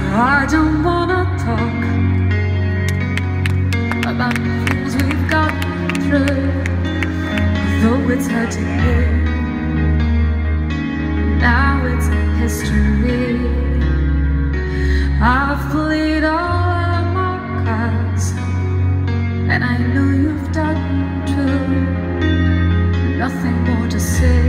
I don't wanna talk about things we've gotten through, though it's hurting me. Now it's history. I've played all of my cards, and I know you've done too. Nothing more to say,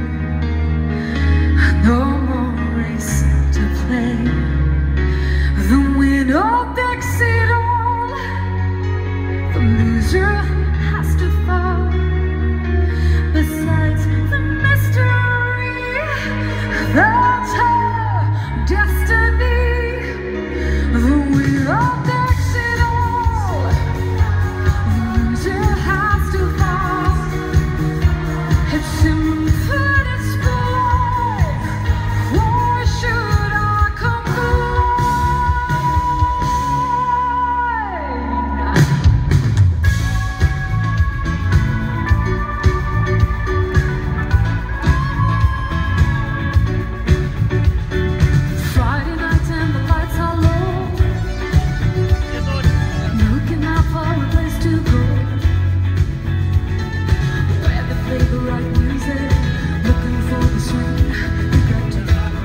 no more race to play. The winner takes it all, the loser has to fall. Besides the mystery, that's her destiny. The winner takes it all, the loser has to fall. It's simple display. Why should I complain? Friday night and the lights are low, looking out for a place to go, where they play the right music, looking for the swing. You got to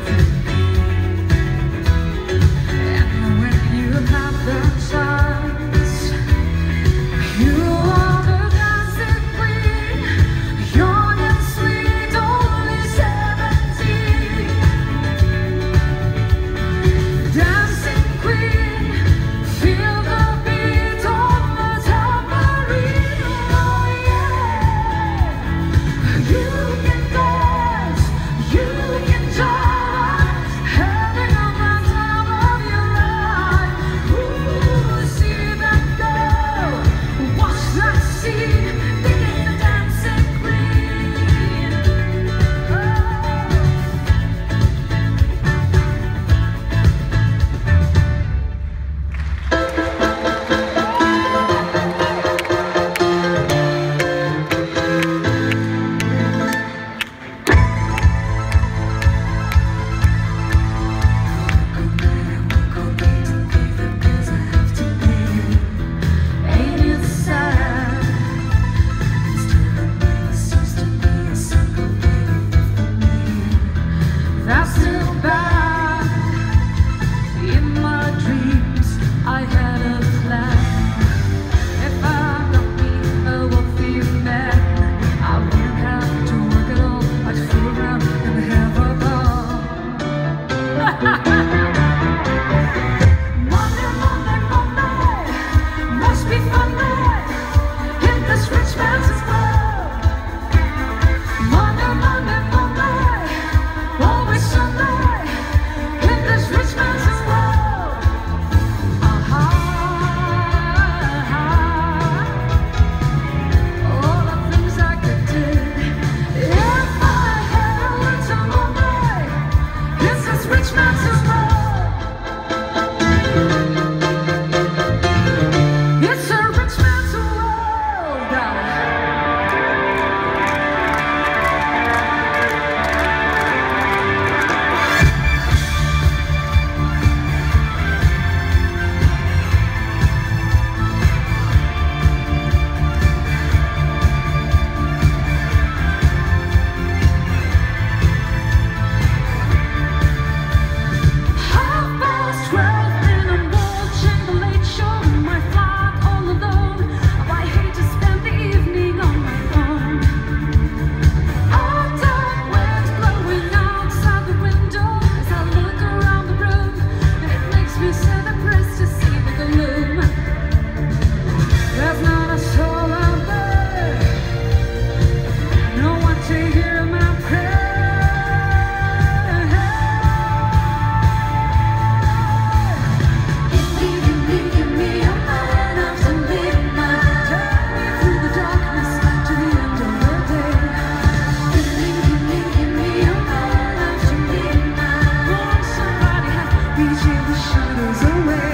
and when you have the chance, you are the dancing queen, young and sweet, only 17. Dancing queen, feel the beat on the tambourine. Oh yeah, you can dance, you can jump, having a the time of your life. Ooh, see that girl, watch that scene, being the dancing queen. Oh. Ain't it sad? Seems to be a simple thing for me. That's still bad. In my dreams, I had a plan. If I got me a wealthy man, I wouldn't have to work at all. I'd fool around and have a ball. Monday, Monday, Monday, must be Monday in this rich man's world. Monday, Monday, Monday, always Sunday in this rich man's world. Aha, all the things I could do if I had a little Monday. It's this rich man's world. It's a rich man's world. Away.